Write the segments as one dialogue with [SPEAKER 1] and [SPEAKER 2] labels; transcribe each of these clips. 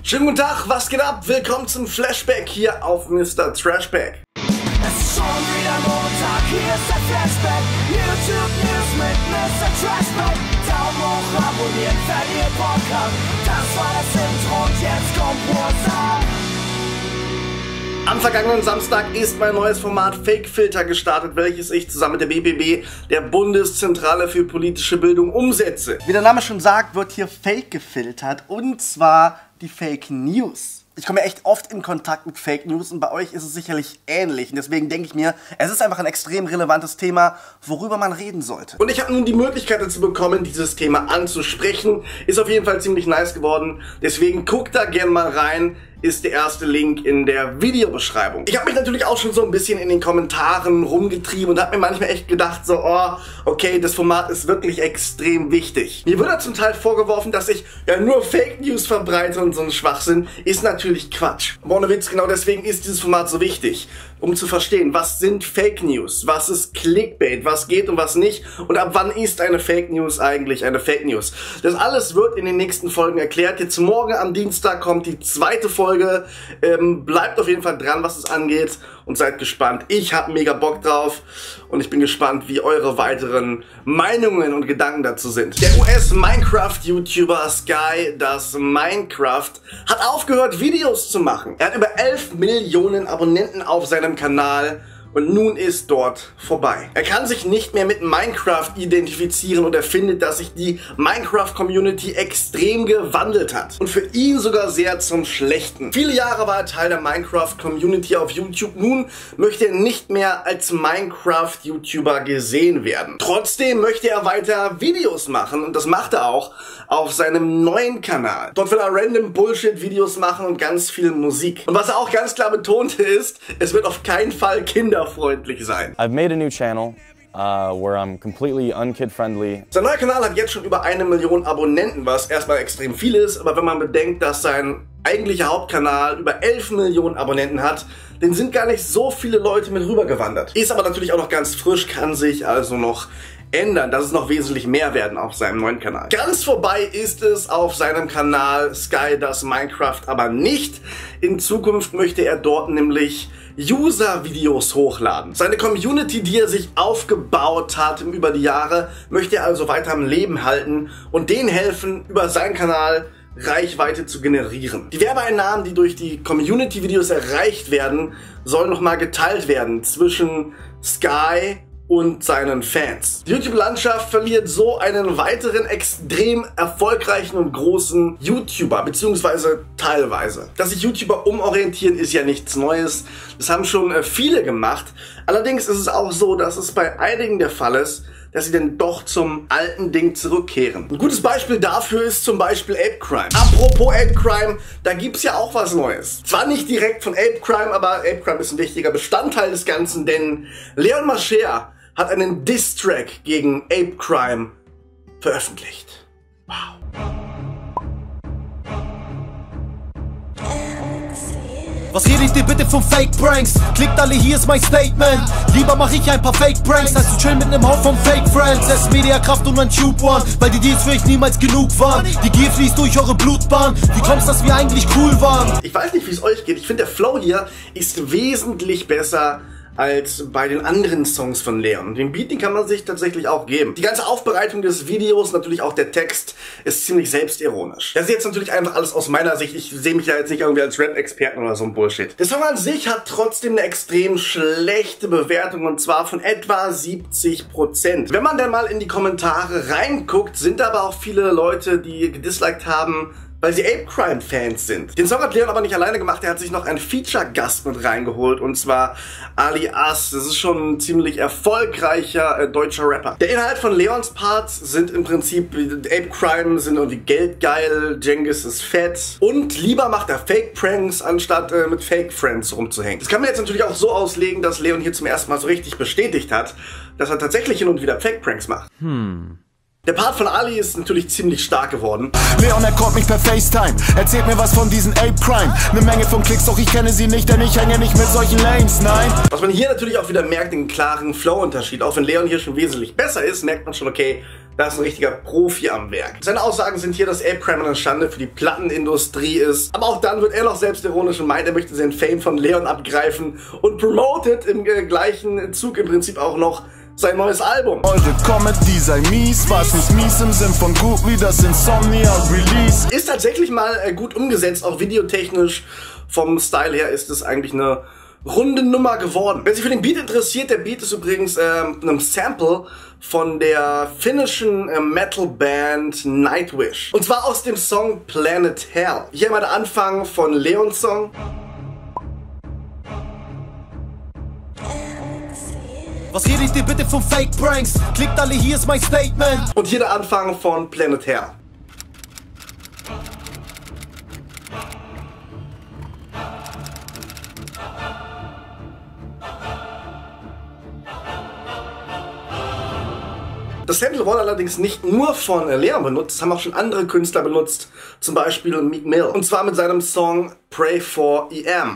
[SPEAKER 1] Schönen guten Tag, was geht ab? Willkommen zum Flashback hier auf Mr. Trashback.
[SPEAKER 2] Es ist schon wieder Montag, hier ist der Flashback. YouTube News mit Mr. Trashback. Daumen hoch, abonnieren, wenn ihr Bock habt. Das war das Intro und jetzt kommt WhatsApp.
[SPEAKER 1] Am vergangenen Samstag ist mein neues Format Fake Filter gestartet, welches ich zusammen mit der BBB, der Bundeszentrale für politische Bildung, umsetze. Wie der Name schon sagt, wird hier Fake gefiltert, und zwar die Fake News. Ich komme echt oft in Kontakt mit Fake News und bei euch ist es sicherlich ähnlich. Und deswegen denke ich mir, es ist einfach ein extrem relevantes Thema, worüber man reden sollte. Und ich habe nun die Möglichkeit dazu bekommen, dieses Thema anzusprechen. Ist auf jeden Fall ziemlich nice geworden. Deswegen guckt da gerne mal rein. Ist der erste Link in der Videobeschreibung. Ich habe mich natürlich auch schon so ein bisschen in den Kommentaren rumgetrieben und habe mir manchmal echt gedacht so, oh, okay, das Format ist wirklich extrem wichtig. Mir wird da zum Teil vorgeworfen, dass ich ja nur Fake News verbreite und so ein Schwachsinn. Ist natürlich Quatsch. Aber ohne Witz, genau deswegen ist dieses Format so wichtig. Um zu verstehen, was sind Fake News, was ist Clickbait, was geht und was nicht und ab wann ist eine Fake News eigentlich eine Fake News. Das alles wird in den nächsten Folgen erklärt. Jetzt morgen am Dienstag kommt die zweite Folge. Bleibt auf jeden Fall dran, was es angeht und seid gespannt. Ich habe mega Bock drauf und ich bin gespannt, wie eure weiteren Meinungen und Gedanken dazu sind. Der US-Minecraft-YouTuber Sky das Minecraft hat aufgehört, Videos zu machen. Er hat über 11 Millionen Abonnenten auf seinem Kanal. Und nun ist dort vorbei. Er kann sich nicht mehr mit Minecraft identifizieren und er findet, dass sich die Minecraft-Community extrem gewandelt hat. Und für ihn sogar sehr zum Schlechten. Viele Jahre war er Teil der Minecraft-Community auf YouTube. Nun möchte er nicht mehr als Minecraft-YouTuber gesehen werden. Trotzdem möchte er weiter Videos machen und das macht er auch auf seinem neuen Kanal. Dort will er random Bullshit-Videos machen und ganz viel Musik. Und was er auch ganz klar betonte ist, es wird auf keinen Fall kinderfreundlich sein.
[SPEAKER 3] I've made a new channel where I'm completely unkid-friendly.
[SPEAKER 1] Sein neuer Kanal hat jetzt schon über 1 Million Abonnenten, was erstmal extrem viel ist, aber wenn man bedenkt, dass sein eigentlicher Hauptkanal über 11 Millionen Abonnenten hat, dann sind gar nicht so viele Leute mit rübergewandert. Ist aber natürlich auch noch ganz frisch, kann sich also noch ändern, dass es noch wesentlich mehr werden auf seinem neuen Kanal. Ganz vorbei ist es auf seinem Kanal Sky das Minecraft aber nicht. In Zukunft möchte er dort nämlich User-Videos hochladen. Seine Community, die er sich aufgebaut hat über die Jahre, möchte er also weiter am Leben halten und denen helfen, über seinen Kanal Reichweite zu generieren. Die Werbeeinnahmen, die durch die Community-Videos erreicht werden, sollen nochmal geteilt werden zwischen Sky und seinen Fans. Die YouTube-Landschaft verliert so einen weiteren extrem erfolgreichen und großen YouTuber, beziehungsweise teilweise. Dass sich YouTuber umorientieren, ist ja nichts Neues. Das haben schon viele gemacht. Allerdings ist es auch so, dass es bei einigen der Fall ist, dass sie dann doch zum alten Ding zurückkehren. Ein gutes Beispiel dafür ist zum Beispiel Apecrime. Apropos Apecrime, da gibt's ja auch was Neues. Zwar nicht direkt von Apecrime, aber Apecrime ist ein wichtiger Bestandteil des Ganzen, denn Leon Mascher hat einen Diss-Track gegen Apecrime veröffentlicht. Wow.
[SPEAKER 4] Was rede ich dir bitte von Fake-Pranks? Klickt alle, hier ist mein Statement. Lieber mach ich ein paar Fake-Pranks, als zu chillen mit nem Haufen von Fake-Friends. Es ist Mediakraft und ein Tube One, weil die Deals für euch niemals genug waren. Die Gier fließt durch eure Blutbahn. Wie kommt's, dass wir eigentlich cool waren?
[SPEAKER 1] Ich weiß nicht, wie es euch geht. Ich finde, der Flow hier ist wesentlich besser als bei den anderen Songs von Leon. Den Beat, den kann man sich tatsächlich auch geben. Die ganze Aufbereitung des Videos, natürlich auch der Text, ist ziemlich selbstironisch. Das ist jetzt natürlich einfach alles aus meiner Sicht. Ich sehe mich da jetzt nicht irgendwie als Rap-Experten oder so ein Bullshit. Der Song an sich hat trotzdem eine extrem schlechte Bewertung und zwar von etwa 70%. Wenn man dann mal in die Kommentare reinguckt, sind da aber auch viele Leute, die gedisliked haben, weil sie Apecrime-Fans sind. Den Song hat Leon aber nicht alleine gemacht, er hat sich noch einen Feature-Gast mit reingeholt und zwar Ali As. Das ist schon ein ziemlich erfolgreicher deutscher Rapper. Der Inhalt von Leons Parts sind im Prinzip Apecrime, sind irgendwie geldgeil, Cengiz ist fett und lieber macht er Fake-Pranks, anstatt mit Fake-Friends rumzuhängen. Das kann man jetzt natürlich auch so auslegen, dass Leon hier zum ersten Mal so richtig bestätigt hat, dass er tatsächlich hin und wieder Fake-Pranks macht. Der Part von Ali ist natürlich ziemlich stark geworden.
[SPEAKER 4] Leon, er kommt mich per FaceTime, erzählt mir was von diesen Apecrime. Ne Menge von Klicks, doch ich kenne sie nicht, denn ich hänge nicht mit solchen Lames, nein.
[SPEAKER 1] Was man hier natürlich auch wieder merkt, den klaren Flow-Unterschied. Auch wenn Leon hier schon wesentlich besser ist, merkt man schon, okay, da ist ein richtiger Profi am Werk. Seine Aussagen sind hier, dass Apecrime eine Schande für die Plattenindustrie ist. Aber auch dann wird er noch selbstironisch und meint, er möchte den Fame von Leon abgreifen und promotet im gleichen Zug im Prinzip auch noch sein neues Album.
[SPEAKER 5] Eure Comedy sei mies, was nicht mies im Sinn von gut wie das Insomnia Release.
[SPEAKER 1] Ist tatsächlich mal gut umgesetzt, auch videotechnisch. Vom Style her ist es eigentlich eine runde Nummer geworden. Wer sich für den Beat interessiert, der Beat ist übrigens einem Sample von der finnischen Metal-Band Nightwish. Und zwar aus dem Song Planet Hell. Hier mal der Anfang von Leons Song.
[SPEAKER 4] Was redet ihr bitte von Fake Pranks? Klickt alle, hier ist mein Statement.
[SPEAKER 1] Und hier der Anfang von Planet Hell. Das Sample wurde allerdings nicht nur von Leon benutzt, das haben auch schon andere Künstler benutzt, zum Beispiel Meek Mill. Und zwar mit seinem Song Pray for EM.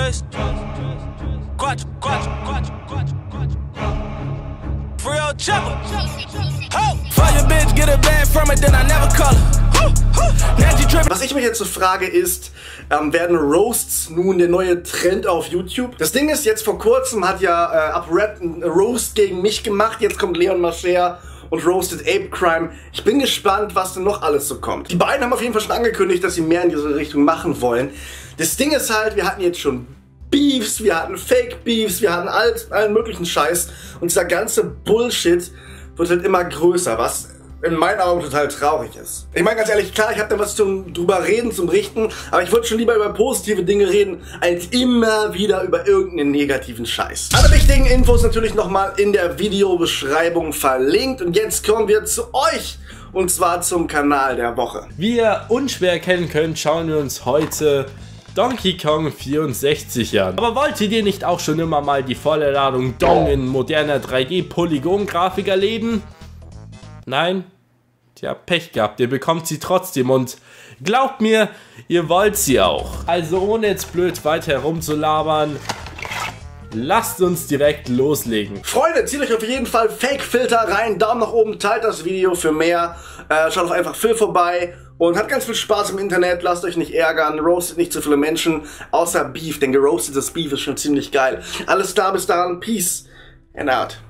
[SPEAKER 1] Was ich mich jetzt so frage ist, werden Roasts nun der neue Trend auf YouTube? Das Ding ist, jetzt vor kurzem hat ja UpRap einen Roast gegen mich gemacht, jetzt kommt Leon Mascher und roastet Apecrime. Ich bin gespannt, was denn noch alles so kommt. Die beiden haben auf jeden Fall schon angekündigt, dass sie mehr in diese Richtung machen wollen. Das Ding ist halt, wir hatten jetzt schon Beefs, wir hatten Fake Beefs, wir hatten allen möglichen Scheiß und dieser ganze Bullshit wird halt immer größer, was in meinen Augen total traurig ist. Ich meine ganz ehrlich, klar, ich habe da was zum drüber reden, zum Richten, aber ich würde schon lieber über positive Dinge reden, als immer wieder über irgendeinen negativen Scheiß. Alle wichtigen Infos natürlich nochmal in der Videobeschreibung verlinkt und jetzt kommen wir zu euch und zwar zum Kanal der Woche.
[SPEAKER 6] Wie ihr unschwer erkennen könnt, schauen wir uns heute Donkey Kong 64 an. Aber wolltet ihr nicht auch schon immer mal die volle Ladung Dong in moderner 3D-Polygon-Grafik erleben? Nein? Tja, Pech gehabt, ihr bekommt sie trotzdem und glaubt mir, ihr wollt sie auch. Also ohne jetzt blöd weiter herumzulabern, lasst uns direkt loslegen.
[SPEAKER 1] Freunde, zieht euch auf jeden Fall Fake-Filter rein, Daumen nach oben, teilt das Video für mehr, schaut auf einfach Phil vorbei und habt ganz viel Spaß im Internet, lasst euch nicht ärgern, roastet nicht zu viele Menschen, außer Beef, denn geroastetes Beef ist schon ziemlich geil. Alles klar, bis dahin, Peace and out.